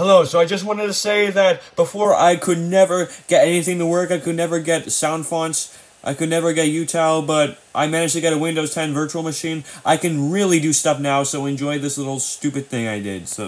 Hello, so I just wanted to say that before I could never get anything to work, I could never get sound fonts, I could never get UTAL, but I managed to get a Windows 10 virtual machine. I can really do stuff now, so enjoy this little stupid thing I did, so...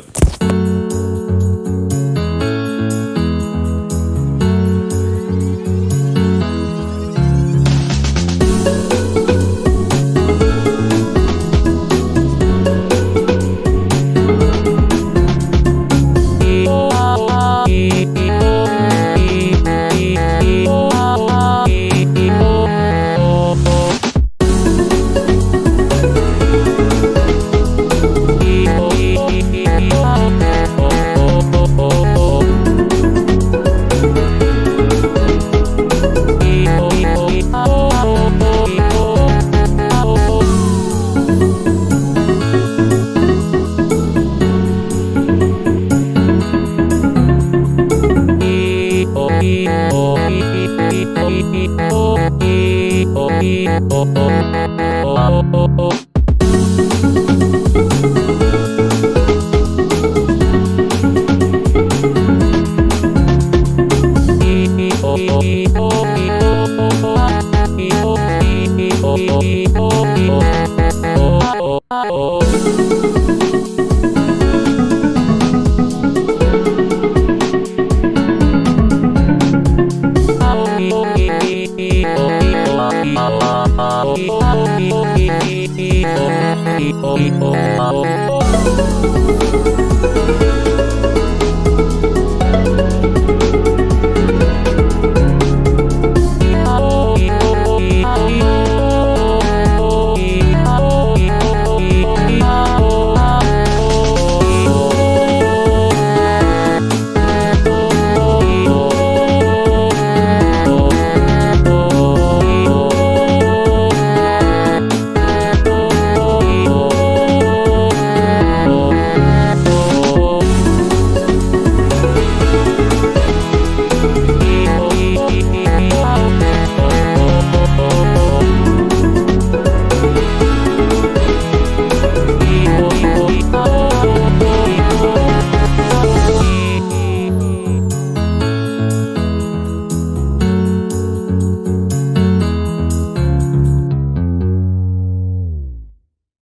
Oh